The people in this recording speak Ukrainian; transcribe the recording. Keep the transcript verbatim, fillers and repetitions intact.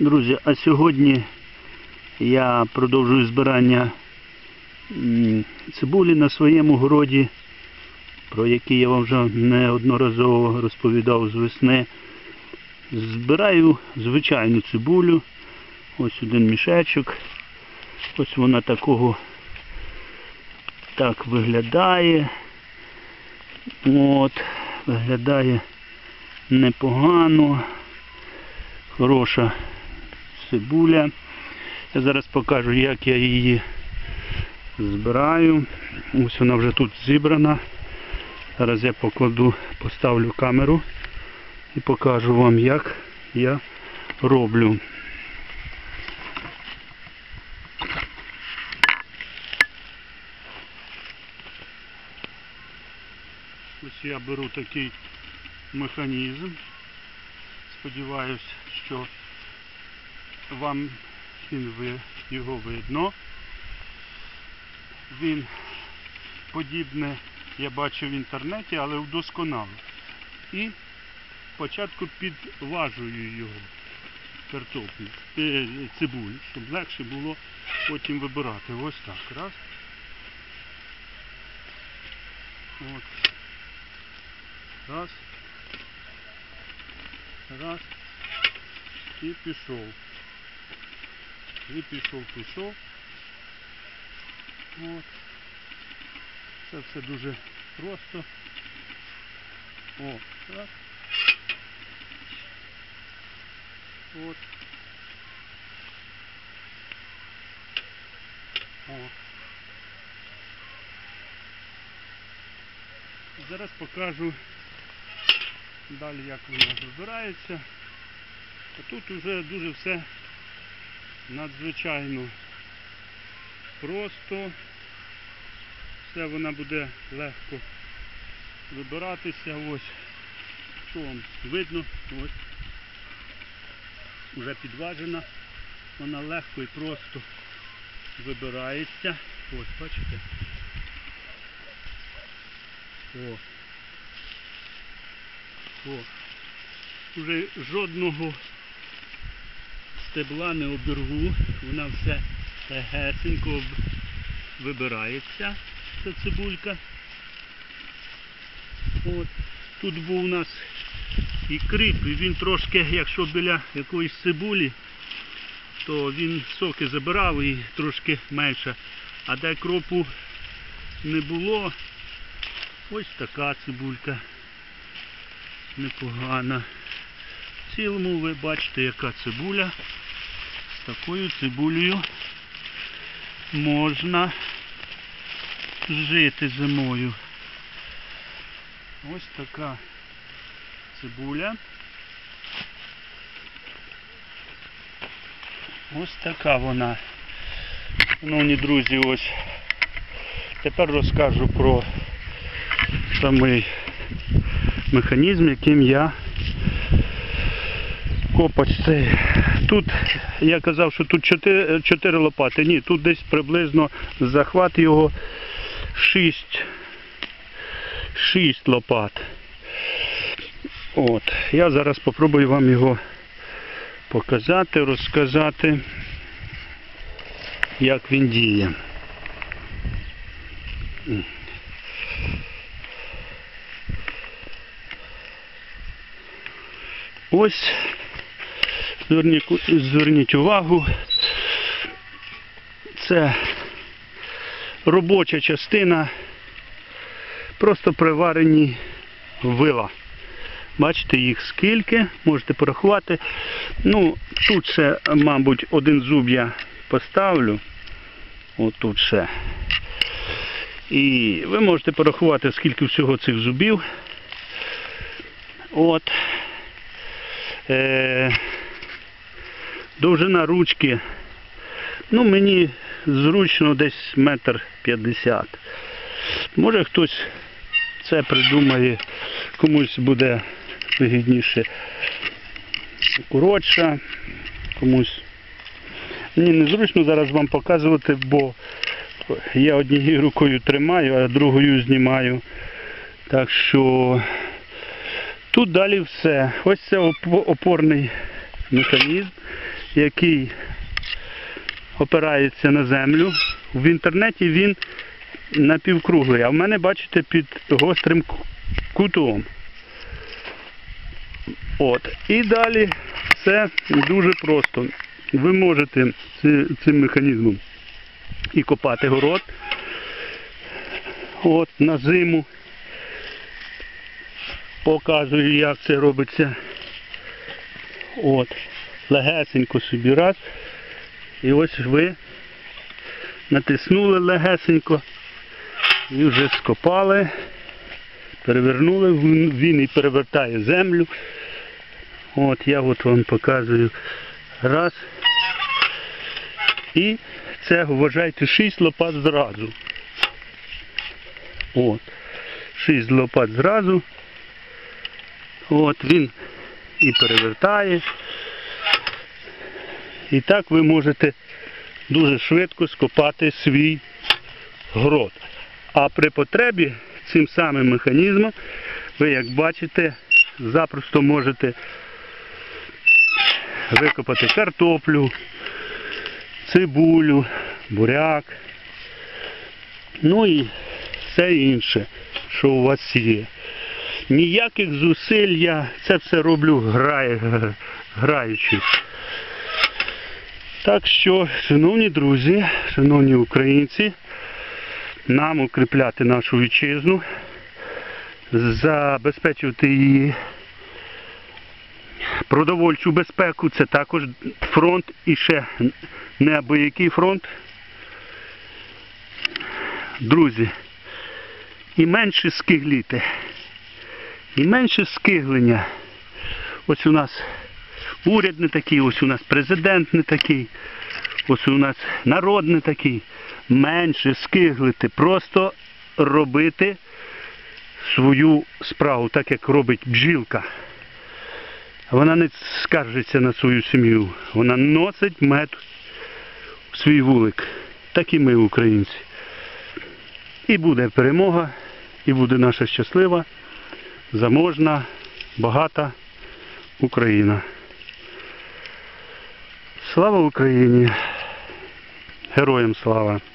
Друзі, а сьогодні я продовжую збирання цибулі на своєму городі, про який я вам вже неодноразово розповідав з весни. Збираю звичайну цибулю. Ось один мішечок. Ось вона такого так виглядає. От, виглядає непогано. Хороша цибуля. Я зараз покажу, як я її збираю. Ось вона вже тут зібрана. Зараз я покладу, поставлю камеру і покажу вам, як я роблю. Ось я беру такий механізм. Сподіваюсь, що вам він, його видно. Він подібне я бачив в інтернеті, але вдосконало. І спочатку підважую його, картоплю, цибулю, щоб легше було потім вибирати. Ось так. Раз. От. Раз. Раз. І пішов. І пішов, пішов. От. Це все дуже просто. О, так. От. О. Зараз покажу далі, як воно вибирається. А тут вже дуже все надзвичайно просто. Все вона буде легко вибиратися. Ось, що вам видно, ось, вже підважена. Вона легко і просто вибирається. Ось, бачите? О. О. Вже жодного стебла не обірву. Вона все гесенько вибирається. Це цибулька. От. Тут був у нас і крип, і він трошки, якщо біля якоїсь цибулі, то він соки забирав і трошки менше. А де кропу не було, ось така цибулька. Непогана. В цілому ви бачите, яка цибуля. З такою цибулею можна жити зимою. Ось така цибуля. Ось така вона. Шановні друзі, ось тепер розкажу про самий механізм, яким я копач цей. Тут я казав, що тут чотири лопати. Ні, тут десь приблизно захват його шість лопат. От. Я зараз спробую вам його показати, розказати, як він діє. Ось, зверніть, зверніть увагу, це робоча частина, просто приварені вила. Бачите, їх скільки, можете порахувати. Ну, тут ще, мабуть, один зуб я поставлю. Ось тут ще. І ви можете порахувати, скільки всього цих зубів. От. Е, довжина ручки, ну мені зручно десь метр п'ятдесят. Може хтось це придумає, комусь буде вигідніше коротша, комусь. Мені незручно зараз вам показувати, бо я однією рукою тримаю, а другою знімаю. Так що тут далі все. Ось це опорний механізм, який опирається на землю. В інтернеті він напівкруглий, а в мене, бачите, під гострим кутом. От. І далі все дуже просто. Ви можете цим механізмом і копати город. От, на зиму. Показую, як це робиться. От. Легесенько собі раз. І ось ви натиснули легесенько і вже скопали, перевернули, він і перевертає землю. От я от вам показую. Раз. І це, вважайте, шість лопат зразу. От. Шість лопат зразу. От він і перевертає. І так ви можете дуже швидко скопати свій город. А при потребі цим самим механізмом ви, як бачите, запросто можете викопати картоплю, цибулю, буряк, ну і все інше, що у вас є. Ніяких зусиль я це все роблю грає, граючи. Так що, шановні друзі, шановні українці, нам укріпляти нашу вітчизну, забезпечувати її продовольчу безпеку, це також фронт і ще неабиякий фронт. Друзі, і менше скигліти, і менше скиглення. Ось у нас уряд не такий, ось у нас президент не такий, ось у нас народ не такий. Менше скиглити, просто робити свою справу, так як робить бджілка. Вона не скаржиться на свою сім'ю, вона носить мед в свій вулик. Так і ми, українці. І буде перемога, і буде наша щаслива, заможна, багата Україна. Слава Україні! Героям слава!